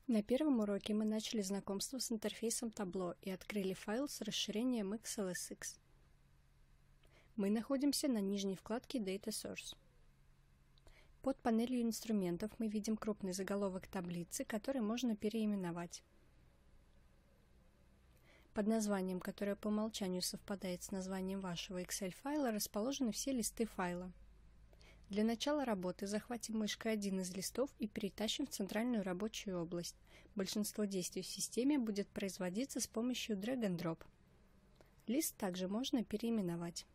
На первом уроке мы начали знакомство с интерфейсом Tableau и открыли файл с расширением XLSX. Мы находимся на нижней вкладке Data Source. Под панелью инструментов мы видим крупный заголовок таблицы, который можно переименовать. Под названием, которое по умолчанию совпадает с названием вашего Excel-файла, расположены все листы файла. Для начала работы захватим мышкой один из листов и перетащим в центральную рабочую область. Большинство действий в системе будет производиться с помощью Drag and Drop. Лист также можно переименовать.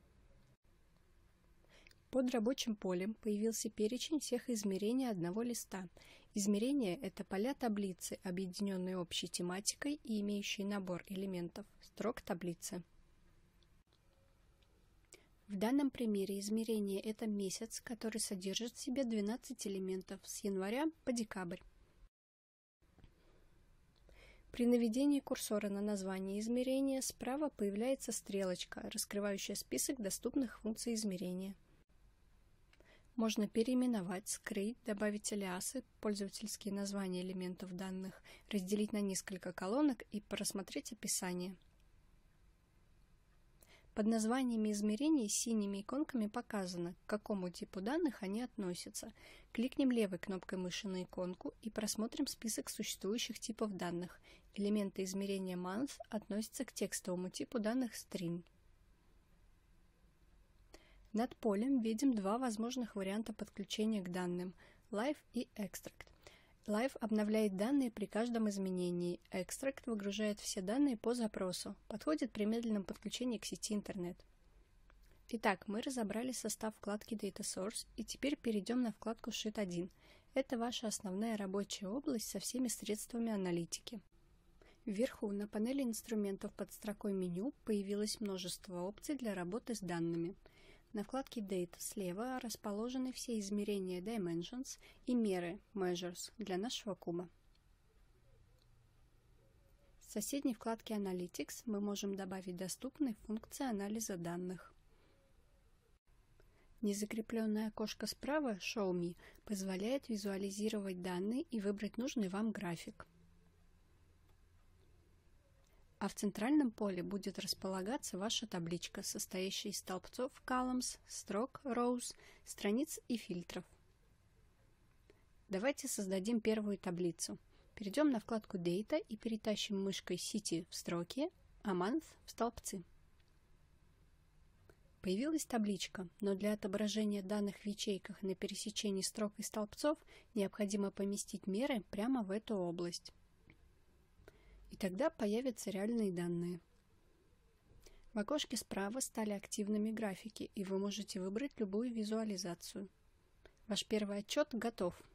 Под рабочим полем появился перечень всех измерений одного листа. Измерения – это поля таблицы, объединенные общей тематикой и имеющие набор элементов строк таблицы. В данном примере измерение – это месяц, который содержит в себе 12 элементов с января по декабрь. При наведении курсора на название измерения справа появляется стрелочка, раскрывающая список доступных функций измерения. Можно переименовать, скрыть, добавить алиасы, пользовательские названия элементов данных, разделить на несколько колонок и просмотреть описание. Под названиями измерений синими иконками показано, к какому типу данных они относятся. Кликнем левой кнопкой мыши на иконку и просмотрим список существующих типов данных. Элементы измерения month относятся к текстовому типу данных string. Над полем видим два возможных варианта подключения к данным – Live и Extract. Live обновляет данные при каждом изменении, Extract выгружает все данные по запросу, подходит при медленном подключении к сети интернет. Итак, мы разобрали состав вкладки Data Source и теперь перейдем на вкладку Sheet 1. Это ваша основная рабочая область со всеми средствами аналитики. Вверху на панели инструментов под строкой меню появилось множество опций для работы с данными. На вкладке Data слева расположены все измерения Dimensions и меры Measures для нашего куба. В соседней вкладке Analytics мы можем добавить доступные функции анализа данных. Незакрепленное окошко справа Show Me позволяет визуализировать данные и выбрать нужный вам график. А в центральном поле будет располагаться ваша табличка, состоящая из столбцов columns, строк rows, страниц и фильтров. Давайте создадим первую таблицу. Перейдем на вкладку Data и перетащим мышкой City в строки, а Month в столбцы. Появилась табличка, но для отображения данных в ячейках на пересечении строк и столбцов необходимо поместить меры прямо в эту область. И тогда появятся реальные данные. В окошке справа стали активными графики, и вы можете выбрать любую визуализацию. Ваш первый отчет готов.